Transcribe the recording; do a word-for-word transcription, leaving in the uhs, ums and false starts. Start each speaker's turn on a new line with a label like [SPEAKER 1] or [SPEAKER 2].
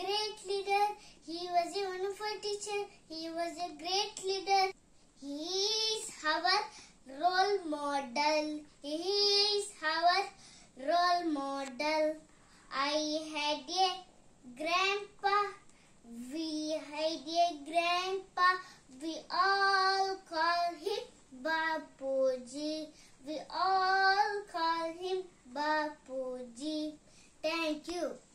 [SPEAKER 1] great leader. He was a wonderful teacher. He was a great leader. He is our role model. He is our role model. I had a grandpa. We had a grandpa. We all call him Bapuji. We all call him Bapuji. Thank you.